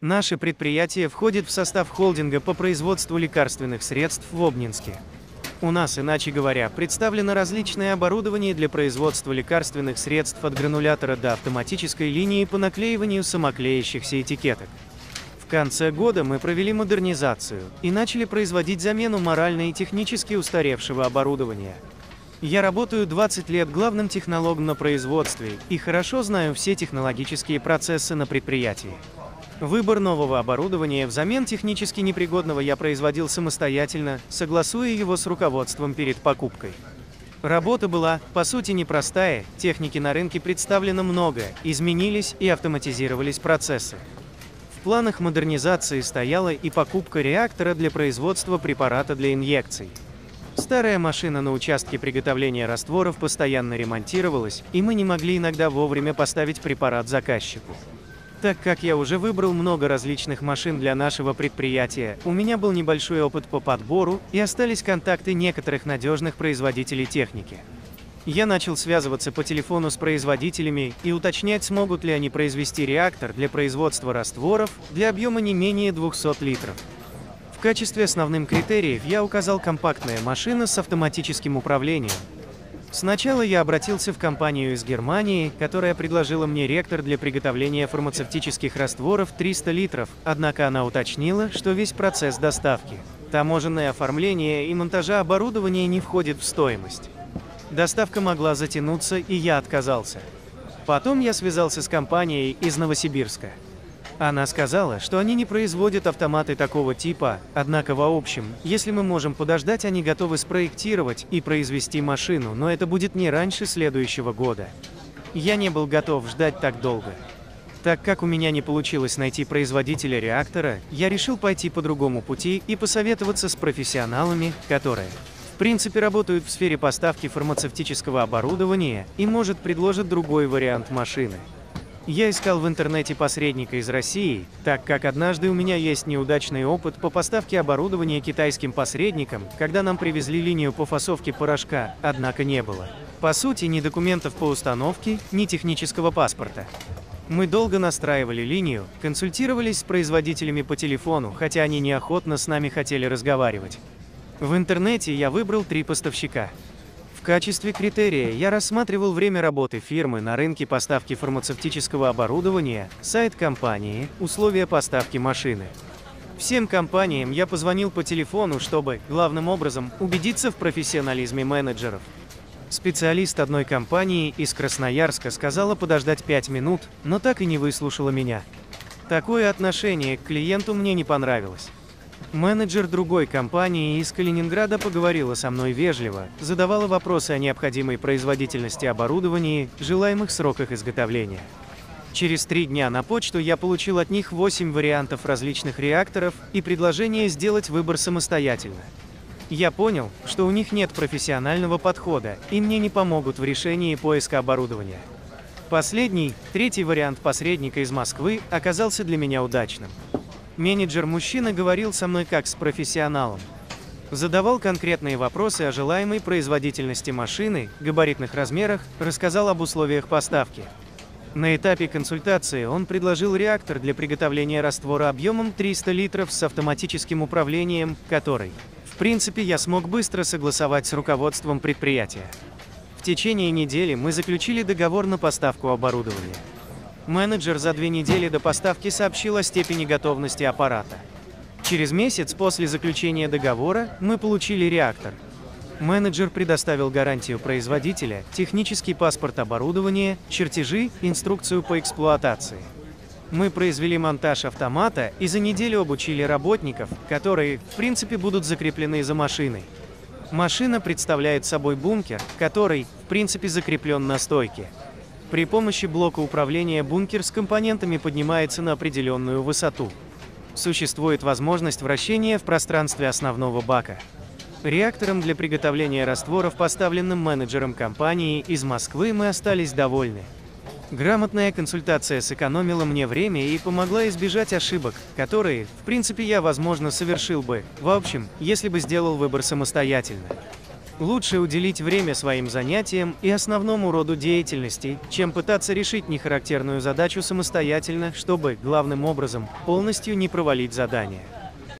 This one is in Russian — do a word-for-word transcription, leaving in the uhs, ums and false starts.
Наше предприятие входит в состав холдинга по производству лекарственных средств в Обнинске. У нас, иначе говоря, представлено различное оборудование для производства лекарственных средств от гранулятора до автоматической линии по наклеиванию самоклеящихся этикеток. В конце года мы провели модернизацию и начали производить замену морально и технически устаревшего оборудования. Я работаю двадцать лет главным технологом на производстве и хорошо знаю все технологические процессы на предприятии. Выбор нового оборудования взамен технически непригодного я производил самостоятельно, согласуя его с руководством перед покупкой. Работа была, по сути, непростая, техники на рынке представлено много, изменились и автоматизировались процессы. В планах модернизации стояла и покупка реактора для производства препарата для инъекций. Старая машина на участке приготовления растворов постоянно ремонтировалась, и мы не могли иногда вовремя поставить препарат заказчику. Так как я уже выбрал много различных машин для нашего предприятия, у меня был небольшой опыт по подбору и остались контакты некоторых надежных производителей техники. Я начал связываться по телефону с производителями и уточнять, смогут ли они произвести реактор для производства растворов для объема не менее двухсот литров. В качестве основным критериев я указал компактная машина с автоматическим управлением. Сначала я обратился в компанию из Германии, которая предложила мне реактор для приготовления фармацевтических растворов триста литров, однако она уточнила, что весь процесс доставки, таможенное оформление и монтажа оборудования не входит в стоимость. Доставка могла затянуться, и я отказался. Потом я связался с компанией из Новосибирска. Она сказала, что они не производят автоматы такого типа, однако в общем, если мы можем подождать, они готовы спроектировать и произвести машину, но это будет не раньше следующего года. Я не был готов ждать так долго. Так как у меня не получилось найти производителя реактора, я решил пойти по другому пути и посоветоваться с профессионалами, которые, в принципе, работают в сфере поставки фармацевтического оборудования и, может, предложат другой вариант машины. Я искал в интернете посредника из России, так как однажды у меня есть неудачный опыт по поставке оборудования китайским посредникам, когда нам привезли линию по фасовке порошка, однако не было, по сути, ни документов по установке, ни технического паспорта. Мы долго настраивали линию, консультировались с производителями по телефону, хотя они неохотно с нами хотели разговаривать. В интернете я выбрал три поставщика. В качестве критерия я рассматривал время работы фирмы на рынке поставки фармацевтического оборудования, сайт компании, условия поставки машины. Всем компаниям я позвонил по телефону, чтобы, главным образом, убедиться в профессионализме менеджеров. Специалист одной компании из Красноярска сказала подождать пять минут, но так и не выслушала меня. Такое отношение к клиенту мне не понравилось. Менеджер другой компании из Калининграда поговорила со мной вежливо, задавала вопросы о необходимой производительности оборудования, желаемых сроках изготовления. Через три дня на почту я получил от них восемь вариантов различных реакторов и предложение сделать выбор самостоятельно. Я понял, что у них нет профессионального подхода, и мне не помогут в решении поиска оборудования. Последний, третий вариант посредника из Москвы оказался для меня удачным. Менеджер-мужчина говорил со мной как с профессионалом. Задавал конкретные вопросы о желаемой производительности машины, габаритных размерах, рассказал об условиях поставки. На этапе консультации он предложил реактор для приготовления раствора объемом триста литров с автоматическим управлением, который, в принципе, я смог быстро согласовать с руководством предприятия. В течение недели мы заключили договор на поставку оборудования. Менеджер за две недели до поставки сообщил о степени готовности аппарата. Через месяц после заключения договора мы получили реактор. Менеджер предоставил гарантию производителя, технический паспорт оборудования, чертежи, инструкцию по эксплуатации. Мы произвели монтаж автомата и за неделю обучили работников, которые, в принципе, будут закреплены за машиной. Машина представляет собой бункер, который, в принципе, закреплен на стойке. При помощи блока управления бункер с компонентами поднимается на определенную высоту. Существует возможность вращения в пространстве основного бака. Реактором для приготовления растворов, поставленным менеджером компании из Москвы, мы остались довольны. Грамотная консультация сэкономила мне время и помогла избежать ошибок, которые, в принципе, я, возможно, совершил бы, в общем, если бы сделал выбор самостоятельно. Лучше уделить время своим занятиям и основному роду деятельности, чем пытаться решить нехарактерную задачу самостоятельно, чтобы, главным образом, полностью не провалить задание.